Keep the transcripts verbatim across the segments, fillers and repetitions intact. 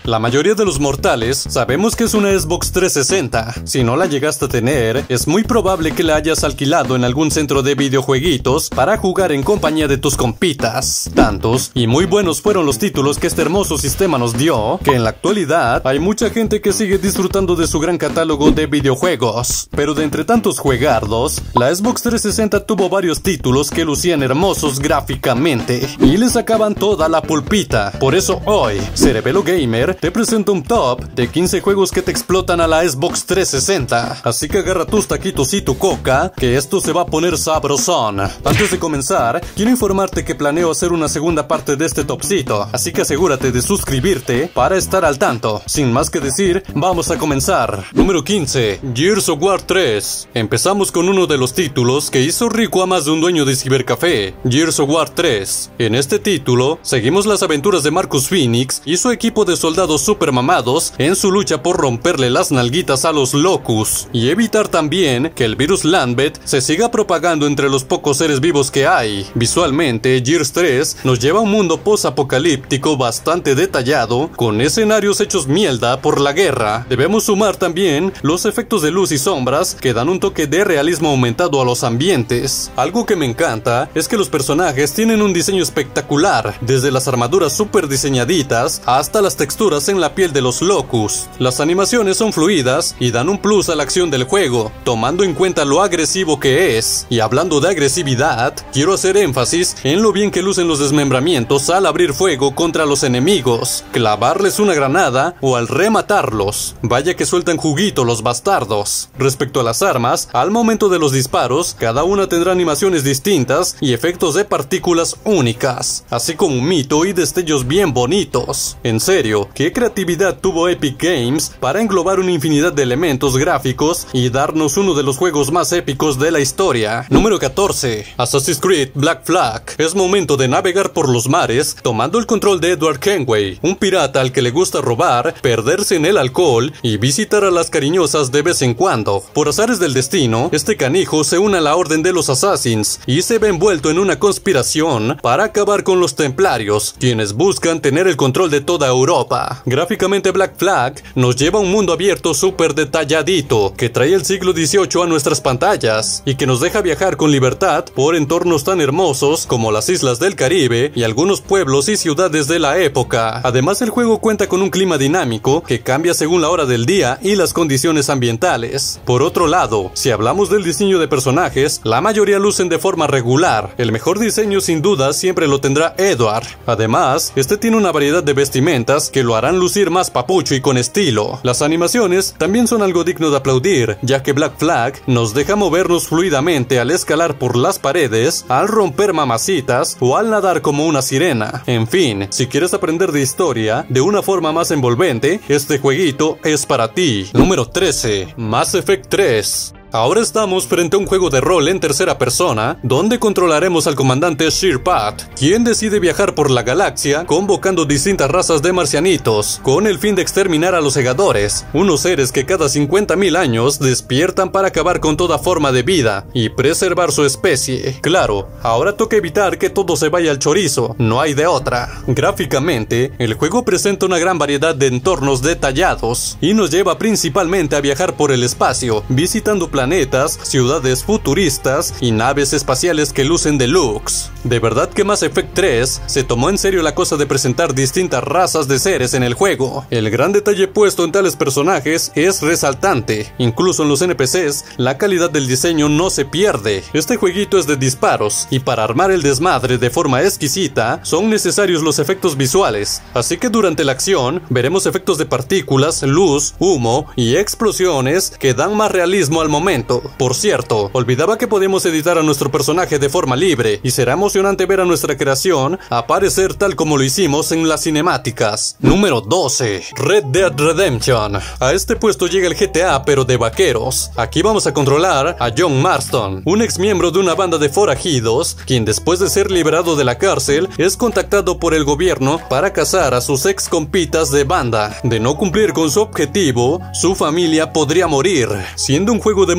La mayoría de los mortales sabemos que es una Xbox trescientos sesenta. Si no la llegaste a tener, es muy probable que la hayas alquilado en algún centro de videojueguitos para jugar en compañía de tus compitas. Tantos y muy buenos fueron los títulos que este hermoso sistema nos dio, que en la actualidad hay mucha gente que sigue disfrutando de su gran catálogo de videojuegos. Pero de entre tantos juegardos, la Xbox trescientos sesenta tuvo varios títulos que lucían hermosos gráficamente y le sacaban toda la pulpita. Por eso hoy, Cerebelo Gamer te presenta un top de quince juegos que te explotan a la Xbox trescientos sesenta. Así que agarra tus taquitos y tu coca, que esto se va a poner sabrosón. Antes de comenzar, quiero informarte que planeo hacer una segunda parte de este topcito, así que asegúrate de suscribirte para estar al tanto. Sin más que decir, vamos a comenzar. Número quince. Gears of War tres. Empezamos con uno de los títulos que hizo rico a más de un dueño de cibercafé, Gears of War tres. En este título, seguimos las aventuras de Marcus Phoenix y su equipo de soldados super mamados en su lucha por romperle las nalguitas a los Locus y evitar también que el virus Lambeth se siga propagando entre los pocos seres vivos que hay. Visualmente, Gears tres nos lleva a un mundo post-apocalíptico bastante detallado, con escenarios hechos mierda por la guerra. Debemos sumar también los efectos de luz y sombras que dan un toque de realismo aumentado a los ambientes. Algo que me encanta es que los personajes tienen un diseño espectacular, desde las armaduras super diseñaditas hasta las texturas en la piel de los Locus. Las animaciones son fluidas y dan un plus a la acción del juego, tomando en cuenta lo agresivo que es. Y hablando de agresividad, quiero hacer énfasis en lo bien que lucen los desmembramientos al abrir fuego contra los enemigos, clavarles una granada o al rematarlos. Vaya que sueltan juguito los bastardos. Respecto a las armas, al momento de los disparos, cada una tendrá animaciones distintas y efectos de partículas únicas, así como un mito y destellos bien bonitos. En serio, qué creatividad tuvo Epic Games para englobar una infinidad de elementos gráficos y darnos uno de los juegos más épicos de la historia. Número catorce. Assassin's Creed Black Flag. Es momento de navegar por los mares tomando el control de Edward Kenway, un pirata al que le gusta robar, perderse en el alcohol y visitar a las cariñosas de vez en cuando. Por azares del destino, este canijo se une a la orden de los Assassins y se ve envuelto en una conspiración para acabar con los templarios, quienes buscan tener el control de toda Europa. Gráficamente, Black Flag nos lleva a un mundo abierto súper detalladito, que trae el siglo dieciocho a nuestras pantallas y que nos deja viajar con libertad por entornos tan hermosos como las islas del Caribe y algunos pueblos y ciudades de la época. Además, el juego cuenta con un clima dinámico que cambia según la hora del día y las condiciones ambientales. Por otro lado, si hablamos del diseño de personajes, la mayoría lucen de forma regular. El mejor diseño sin duda siempre lo tendrá Edward. Además, este tiene una variedad de vestimentas que lo harán lucir más papucho y con estilo. Las animaciones también son algo digno de aplaudir, ya que Black Flag nos deja movernos fluidamente al escalar por las paredes, al romper mamacitas o al nadar como una sirena. En fin, si quieres aprender de historia de una forma más envolvente, este jueguito es para ti. Número trece. Mass Effect tres. Ahora estamos frente a un juego de rol en tercera persona, donde controlaremos al comandante Shepard, quien decide viajar por la galaxia, convocando distintas razas de marcianitos, con el fin de exterminar a los segadores, unos seres que cada cincuenta mil años despiertan para acabar con toda forma de vida y preservar su especie. Claro, ahora toca evitar que todo se vaya al chorizo, no hay de otra. Gráficamente, el juego presenta una gran variedad de entornos detallados, y nos lleva principalmente a viajar por el espacio, visitando planetas planetas, ciudades futuristas y naves espaciales que lucen deluxe. De verdad que Mass Effect tres se tomó en serio la cosa de presentar distintas razas de seres en el juego. El gran detalle puesto en tales personajes es resaltante. Incluso en los N P Cs, la calidad del diseño no se pierde. Este jueguito es de disparos, y para armar el desmadre de forma exquisita, son necesarios los efectos visuales. Así que durante la acción, veremos efectos de partículas, luz, humo y explosiones que dan más realismo al momento. Por cierto, olvidaba que podemos editar a nuestro personaje de forma libre, y será emocionante ver a nuestra creación aparecer tal como lo hicimos en las cinemáticas. Número doce. Red Dead Redemption. A este puesto llega el G T A pero de vaqueros. Aquí vamos a controlar a John Marston, un ex miembro de una banda de forajidos, quien después de ser liberado de la cárcel, es contactado por el gobierno para cazar a sus ex compitas de banda. De no cumplir con su objetivo, su familia podría morir. Siendo un juego de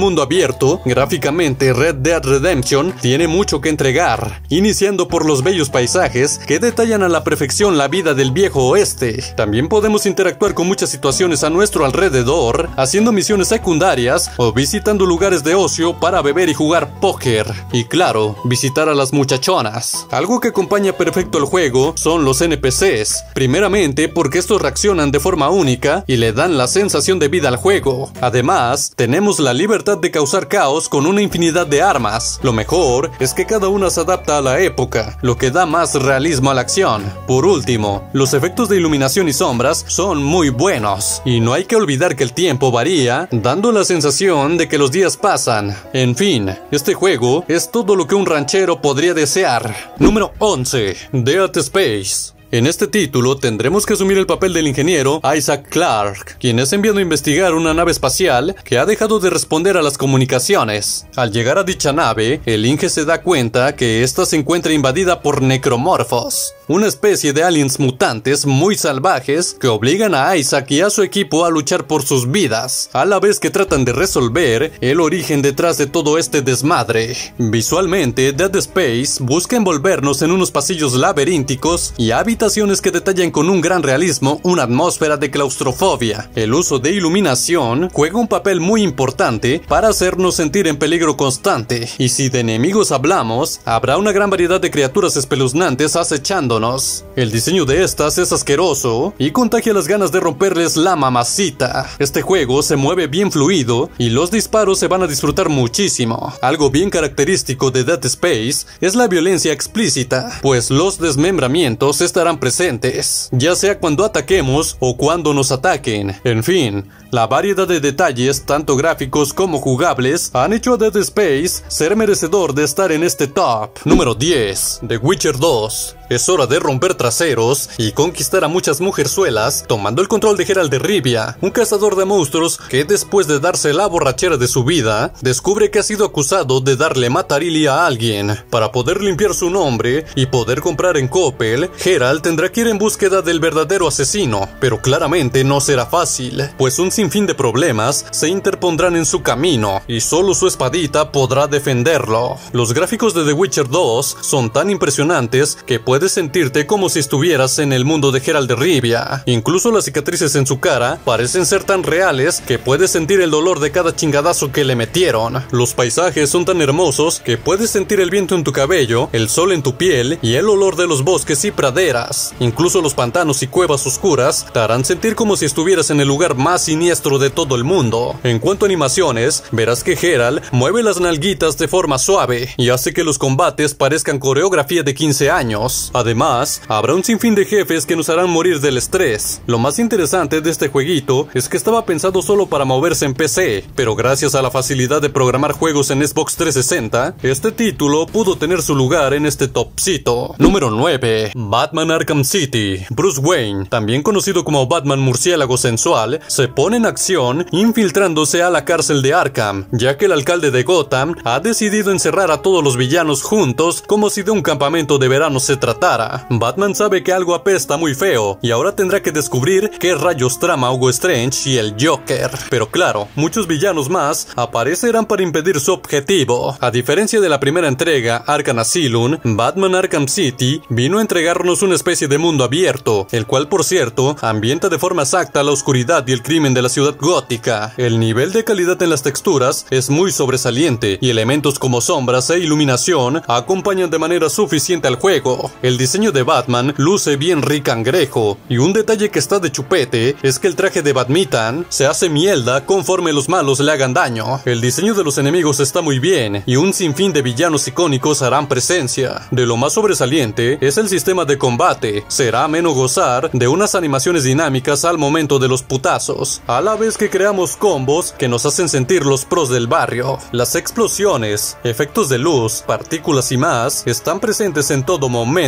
mundo abierto, gráficamente Red Dead Redemption tiene mucho que entregar, iniciando por los bellos paisajes que detallan a la perfección la vida del viejo oeste. También podemos interactuar con muchas situaciones a nuestro alrededor, haciendo misiones secundarias o visitando lugares de ocio para beber y jugar póker. Y claro, visitar a las muchachonas. Algo que acompaña perfecto el juego son los N P Cs, primeramente porque estos reaccionan de forma única y le dan la sensación de vida al juego. Además, tenemos la libertad de causar caos con una infinidad de armas. Lo mejor es que cada una se adapta a la época, lo que da más realismo a la acción. Por último, los efectos de iluminación y sombras son muy buenos, y no hay que olvidar que el tiempo varía, dando la sensación de que los días pasan. En fin, este juego es todo lo que un ranchero podría desear. Número once. Dead Space. En este título tendremos que asumir el papel del ingeniero Isaac Clarke, quien es enviado a investigar una nave espacial que ha dejado de responder a las comunicaciones. Al llegar a dicha nave, el Inge se da cuenta que ésta se encuentra invadida por necromorfos, una especie de aliens mutantes muy salvajes que obligan a Isaac y a su equipo a luchar por sus vidas, a la vez que tratan de resolver el origen detrás de todo este desmadre. Visualmente, Dead Space busca envolvernos en unos pasillos laberínticos y hábitats que detallan con un gran realismo una atmósfera de claustrofobia. El uso de iluminación juega un papel muy importante para hacernos sentir en peligro constante, y si de enemigos hablamos, habrá una gran variedad de criaturas espeluznantes acechándonos. El diseño de estas es asqueroso y contagia las ganas de romperles la mamacita. Este juego se mueve bien fluido y los disparos se van a disfrutar muchísimo. Algo bien característico de Dead Space es la violencia explícita, pues los desmembramientos estarán presentes, ya sea cuando ataquemos o cuando nos ataquen. En fin, la variedad de detalles, tanto gráficos como jugables, han hecho a Dead Space ser merecedor de estar en este top. Número diez. The Witcher dos. Es hora de romper traseros y conquistar a muchas mujerzuelas, tomando el control de Geralt de Rivia, un cazador de monstruos que después de darse la borrachera de su vida, descubre que ha sido acusado de darle matarili a alguien. Para poder limpiar su nombre y poder comprar en Coppel, Geralt tendrá que ir en búsqueda del verdadero asesino, pero claramente no será fácil, pues un sinfín de problemas se interpondrán en su camino, y solo su espadita podrá defenderlo. Los gráficos de The Witcher dos son tan impresionantes que puedes sentirte como si estuvieras en el mundo de Geralt de Rivia. Incluso las cicatrices en su cara parecen ser tan reales que puedes sentir el dolor de cada chingadazo que le metieron. Los paisajes son tan hermosos que puedes sentir el viento en tu cabello, el sol en tu piel y el olor de los bosques y praderas. Incluso los pantanos y cuevas oscuras te harán sentir como si estuvieras en el lugar más siniestro de todo el mundo. En cuanto a animaciones, verás que Geralt mueve las nalguitas de forma suave y hace que los combates parezcan coreografía de quince años. Además, habrá un sinfín de jefes que nos harán morir del estrés. Lo más interesante de este jueguito es que estaba pensado solo para moverse en P C, pero gracias a la facilidad de programar juegos en Xbox trescientos sesenta, este título pudo tener su lugar en este topcito. Número nueve. Batman Arkham City. Bruce Wayne, también conocido como Batman Murciélago Sensual, se pone en acción infiltrándose a la cárcel de Arkham, ya que el alcalde de Gotham ha decidido encerrar a todos los villanos juntos como si de un campamento de verano se tratara. Batman sabe que algo apesta muy feo y ahora tendrá que descubrir qué rayos trama Hugo Strange y el Joker. Pero claro, muchos villanos más aparecerán para impedir su objetivo. A diferencia de la primera entrega, Arkham Asylum, Batman Arkham City vino a entregarnos una especie de mundo abierto, el cual por cierto ambienta de forma exacta la oscuridad y el crimen de la ciudad gótica. El nivel de calidad en las texturas es muy sobresaliente y elementos como sombras e iluminación acompañan de manera suficiente al juego. El diseño de Batman luce bien ricangrejo, y un detalle que está de chupete es que el traje de Batmitan se hace mierda conforme los malos le hagan daño. El diseño de los enemigos está muy bien y un sinfín de villanos icónicos harán presencia. De lo más sobresaliente es el sistema de combate. Será ameno gozar de unas animaciones dinámicas al momento de los putazos, a la vez que creamos combos que nos hacen sentir los pros del barrio. Las explosiones, efectos de luz, partículas y más están presentes en todo momento.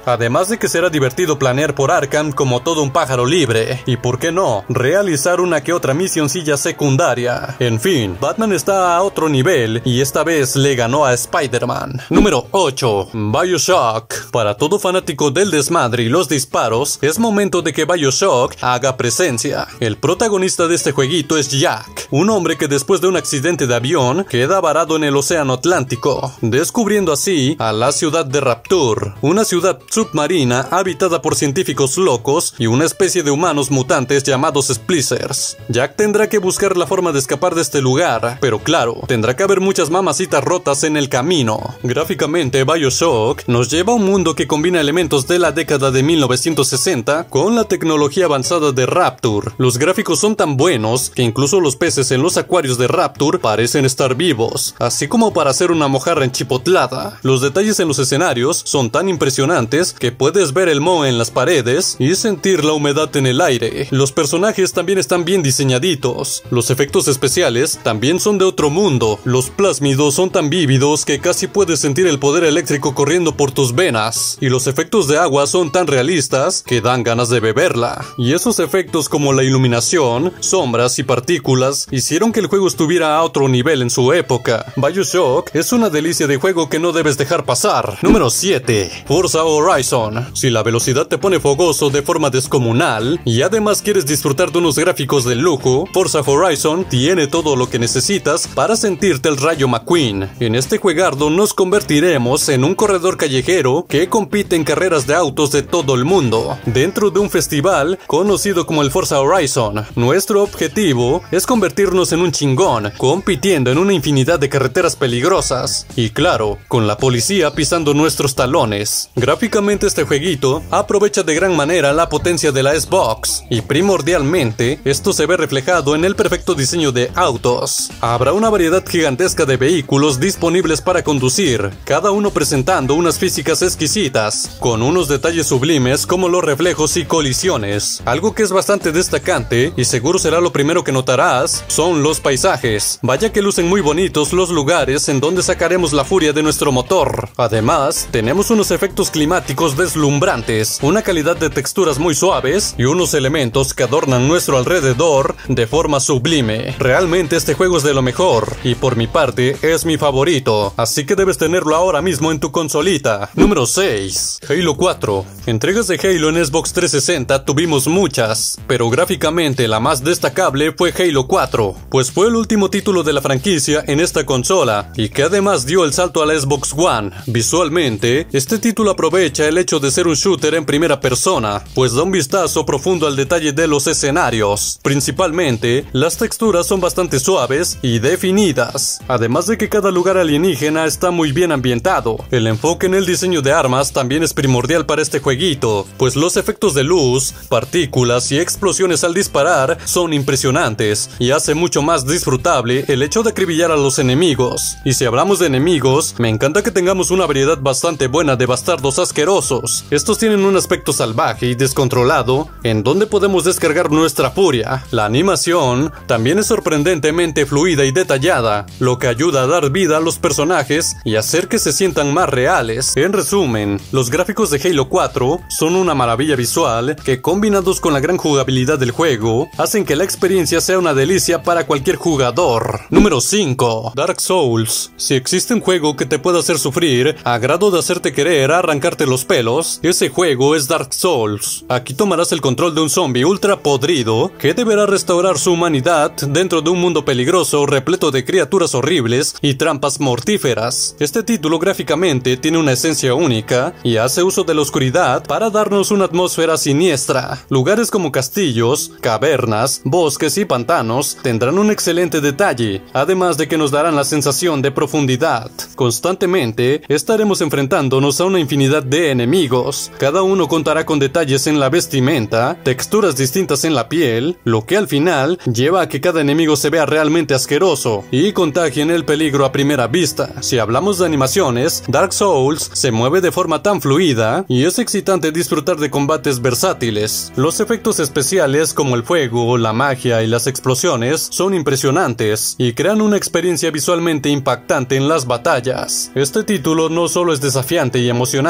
además de que será divertido planear por Arkham como todo un pájaro libre, y por qué no, realizar una que otra misioncilla secundaria. En fin, Batman está a otro nivel y esta vez le ganó a Spider-Man. Número ocho. BioShock. Para todo fanático del desmadre y los disparos, es momento de que BioShock haga presencia. El protagonista de este jueguito es Jack, un hombre que después de un accidente de avión queda varado en el océano Atlántico, descubriendo así a la ciudad de Rapture, una ciudad submarina habitada por científicos locos y una especie de humanos mutantes llamados Splicers. Jack tendrá que buscar la forma de escapar de este lugar, pero claro, tendrá que haber muchas mamacitas rotas en el camino. Gráficamente, BioShock nos lleva a un mundo que combina elementos de la década de mil novecientos sesenta con la tecnología avanzada de Rapture. Los gráficos son tan buenos que incluso los peces en los acuarios de Rapture parecen estar vivos, así como para hacer una mojarra enchipotlada. Los detalles en los escenarios son tan impresionantes que puedes ver el moho en las paredes y sentir la humedad en el aire. Los personajes también están bien diseñaditos. Los efectos especiales también son de otro mundo. Los plásmidos son tan vívidos que casi puedes sentir el poder eléctrico corriendo por tus venas. Y los efectos de agua son tan realistas que dan ganas de beberla. Y esos efectos como la iluminación, sombras y partículas hicieron que el juego estuviera a otro nivel en su época. BioShock es una delicia de juego que no debes dejar pasar. Número siete. Forza Horizon. Si la velocidad te pone fogoso de forma descomunal y además quieres disfrutar de unos gráficos de lujo, Forza Horizon tiene todo lo que necesitas para sentirte el Rayo McQueen. En este juegardo nos convertiremos en un corredor callejero que compite en carreras de autos de todo el mundo, dentro de un festival conocido como el Forza Horizon. Nuestro objetivo es convertirnos en un chingón, compitiendo en una infinidad de carreteras peligrosas, y claro, con la policía pisando nuestros talones. Gráficamente este jueguito aprovecha de gran manera la potencia de la Xbox, y primordialmente esto se ve reflejado en el perfecto diseño de autos. Habrá una variedad gigantesca de vehículos disponibles para conducir, cada uno presentando unas físicas exquisitas, con unos detalles sublimes como los reflejos y colisiones. Algo que es bastante destacante, y seguro será lo primero que notarás, son los paisajes. Vaya que lucen muy bonitos los lugares en donde sacaremos la furia de nuestro motor. Además, tenemos unos efectos climáticos deslumbrantes, una calidad de texturas muy suaves y unos elementos que adornan nuestro alrededor de forma sublime. Realmente este juego es de lo mejor, y por mi parte es mi favorito, así que debes tenerlo ahora mismo en tu consolita. Número seis. Halo cuatro. Entregas de Halo en Xbox trescientos sesenta tuvimos muchas, pero gráficamente la más destacable fue Halo cuatro, pues fue el último título de la franquicia en esta consola, y que además dio el salto a la Xbox One. Visualmente, este título aprovecha el hecho de ser un shooter en primera persona, pues da un vistazo profundo al detalle de los escenarios. Principalmente, las texturas son bastante suaves y definidas, además de que cada lugar alienígena está muy bien ambientado. El enfoque en el diseño de armas también es primordial para este jueguito, pues los efectos de luz, partículas y explosiones al disparar son impresionantes, y hace mucho más disfrutable el hecho de acribillar a los enemigos. Y si hablamos de enemigos, me encanta que tengamos una variedad bastante buena de bastardos asquerosos. Estos tienen un aspecto salvaje y descontrolado, en donde podemos descargar nuestra furia. La animación también es sorprendentemente fluida y detallada, lo que ayuda a dar vida a los personajes y hacer que se sientan más reales. En resumen, los gráficos de Halo cuatro son una maravilla visual que, combinados con la gran jugabilidad del juego, hacen que la experiencia sea una delicia para cualquier jugador. Número cinco. Dark Souls. Si existe un juego que te pueda hacer sufrir a grado de hacerte querer arrancarte los pelos, ese juego es Dark Souls. Aquí tomarás el control de un zombie ultra podrido que deberá restaurar su humanidad dentro de un mundo peligroso repleto de criaturas horribles y trampas mortíferas. Este título gráficamente tiene una esencia única y hace uso de la oscuridad para darnos una atmósfera siniestra. Lugares como castillos, cavernas, bosques y pantanos tendrán un excelente detalle, además de que nos darán la sensación de profundidad. Constantemente estaremos enfrentándonos a una infinidad de enemigos. Cada uno contará con detalles en la vestimenta, texturas distintas en la piel, lo que al final lleva a que cada enemigo se vea realmente asqueroso y contagien el peligro a primera vista. Si hablamos de animaciones, Dark Souls se mueve de forma tan fluida y es excitante disfrutar de combates versátiles. Los efectos especiales como el fuego, la magia y las explosiones son impresionantes y crean una experiencia visualmente impactante en las batallas. Este título no solo es desafiante y emocionante,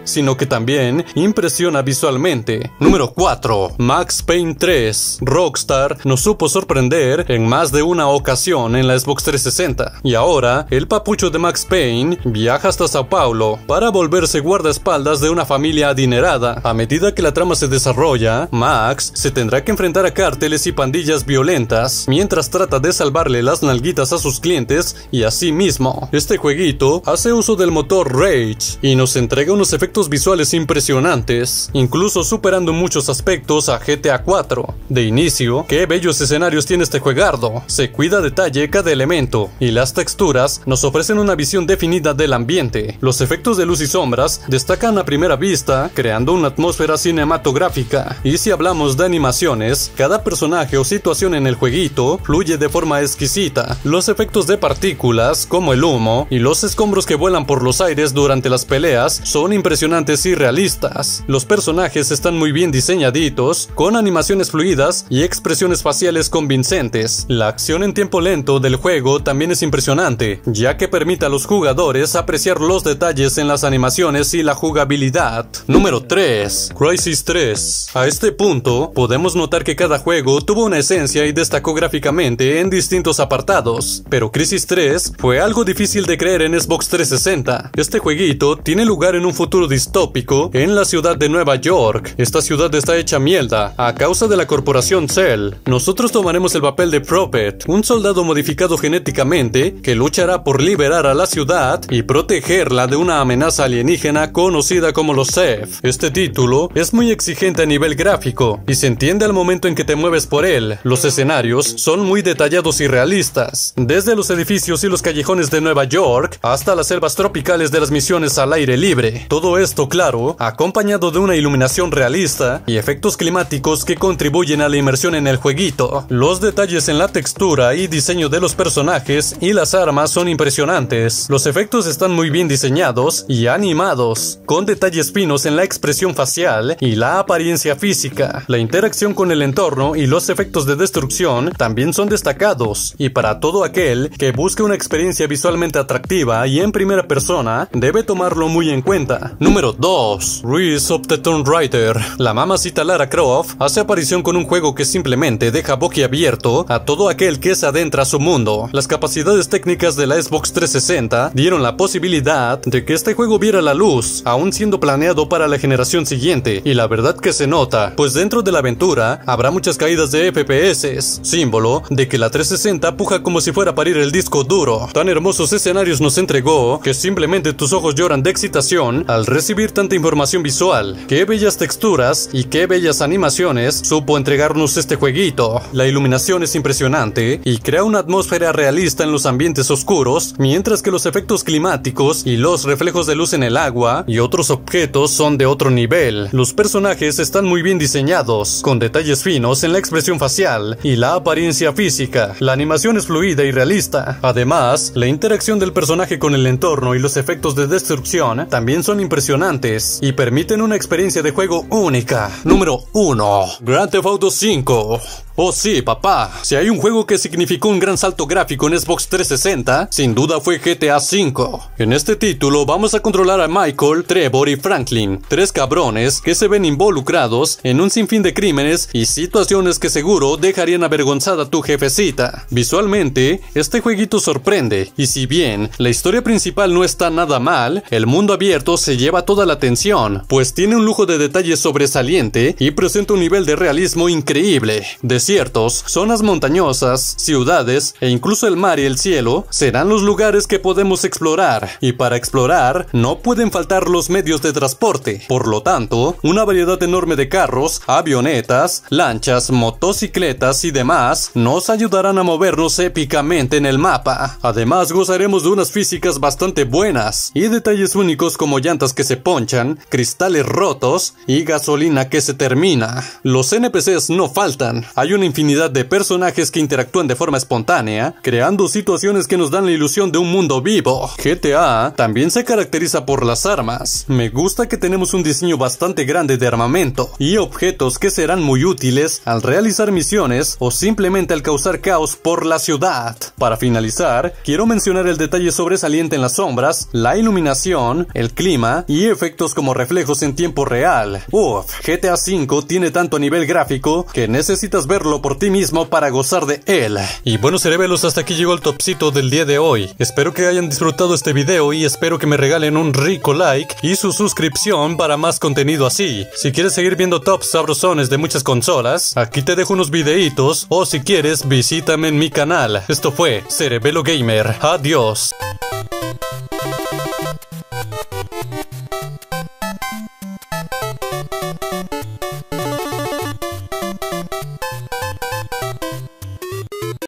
sino que también impresiona visualmente. Número cuatro. Max Payne tres. Rockstar nos supo sorprender en más de una ocasión en la Xbox trescientos sesenta, y ahora el papucho de Max Payne viaja hasta Sao Paulo para volverse guardaespaldas de una familia adinerada. A medida que la trama se desarrolla, Max se tendrá que enfrentar a cárteles y pandillas violentas, mientras trata de salvarle las nalguitas a sus clientes y a sí mismo. Este jueguito hace uso del motor Rage y nos entrega unos efectos visuales impresionantes, incluso superando en muchos aspectos a G T A cuatro. De inicio, qué bellos escenarios tiene este juegardo. Se cuida a detalle cada elemento y las texturas nos ofrecen una visión definida del ambiente. Los efectos de luz y sombras destacan a primera vista, creando una atmósfera cinematográfica. Y si hablamos de animaciones, cada personaje o situación en el jueguito fluye de forma exquisita. Los efectos de partículas, como el humo y los escombros que vuelan por los aires durante las peleas, son impresionantes y realistas. Los personajes están muy bien diseñaditos, con animaciones fluidas y expresiones faciales convincentes. La acción en tiempo lento del juego también es impresionante, ya que permite a los jugadores apreciar los detalles en las animaciones y la jugabilidad. Número tres. Crysis tres. A este punto, podemos notar que cada juego tuvo una esencia y destacó gráficamente en distintos apartados, pero Crysis tres fue algo difícil de creer en Xbox trescientos sesenta. Este jueguito tiene lugar en un futuro distópico en la ciudad de Nueva York. Esta ciudad está hecha mierda a causa de la corporación Cell. Nosotros tomaremos el papel de Prophet, un soldado modificado genéticamente que luchará por liberar a la ciudad y protegerla de una amenaza alienígena conocida como los Ceph. Este título es muy exigente a nivel gráfico y se entiende al momento en que te mueves por él. Los escenarios son muy detallados y realistas, desde los edificios y los callejones de Nueva York hasta las selvas tropicales de las misiones al aire libre. Todo esto, claro, acompañado de una iluminación realista y efectos climáticos que contribuyen a la inmersión en el jueguito. Los detalles en la textura y diseño de los personajes y las armas son impresionantes. Los efectos están muy bien diseñados y animados, con detalles finos en la expresión facial y la apariencia física. La interacción con el entorno y los efectos de destrucción también son destacados, y para todo aquel que busque una experiencia visualmente atractiva y en primera persona, debe tomarlo muy en cuenta. Número dos. Rise of the Tomb Raider. La mamacita Lara Croft hace aparición con un juego que simplemente deja boquiabierto a todo aquel que se adentra a su mundo. Las capacidades técnicas de la Xbox trescientos sesenta dieron la posibilidad de que este juego viera la luz, aún siendo planeado para la generación siguiente, y la verdad que se nota, pues dentro de la aventura habrá muchas caídas de F P S, símbolo de que la trescientos sesenta puja como si fuera a parir el disco duro. Tan hermosos escenarios nos entregó que simplemente tus ojos lloran de excitación al recibir tanta información visual. Qué bellas texturas y qué bellas animaciones supo entregarnos este jueguito. La iluminación es impresionante y crea una atmósfera realista en los ambientes oscuros, mientras que los efectos climáticos y los reflejos de luz en el agua y otros objetos son de otro nivel. Los personajes están muy bien diseñados, con detalles finos en la expresión facial y la apariencia física. La animación es fluida y realista. Además, la interacción del personaje con el entorno y los efectos de destrucción también son impresionantes y permiten una experiencia de juego única. Número uno. Grand Theft Auto cinco. Oh sí, papá, si hay un juego que significó un gran salto gráfico en Xbox trescientos sesenta, sin duda fue G T A cinco. En este título vamos a controlar a Michael, Trevor y Franklin, tres cabrones que se ven involucrados en un sinfín de crímenes y situaciones que seguro dejarían avergonzada a tu jefecita. Visualmente, este jueguito sorprende, y si bien la historia principal no está nada mal, el mundo abierto se lleva toda la atención, pues tiene un lujo de detalles sobresaliente y presenta un nivel de realismo increíble. Desiertos, zonas montañosas, ciudades e incluso el mar y el cielo serán los lugares que podemos explorar, y para explorar no pueden faltar los medios de transporte. Por lo tanto, una variedad enorme de carros, avionetas, lanchas, motocicletas y demás nos ayudarán a movernos épicamente en el mapa. Además, gozaremos de unas físicas bastante buenas y detalles únicos como llantas que se ponchan, cristales rotos y gasolina que se termina. Los N P Cs no faltan. Hay hay una infinidad de personajes que interactúan de forma espontánea, creando situaciones que nos dan la ilusión de un mundo vivo. G T A también se caracteriza por las armas. Me gusta que tenemos un diseño bastante grande de armamento y objetos que serán muy útiles al realizar misiones o simplemente al causar caos por la ciudad. Para finalizar, quiero mencionar el detalle sobresaliente en las sombras, la iluminación, el clima y efectos como reflejos en tiempo real. Uff, G T A cinco tiene tanto a nivel gráfico que necesitas verlo por ti mismo para gozar de él. Y bueno, cerebelos, hasta aquí llegó el topcito del día de hoy. Espero que hayan disfrutado este video y espero que me regalen un rico like y su suscripción para más contenido así. Si quieres seguir viendo tops sabrosones de muchas consolas, aquí te dejo unos videitos, o si quieres visítame en mi canal. Esto fue Cerebelo Gamer. Adiós.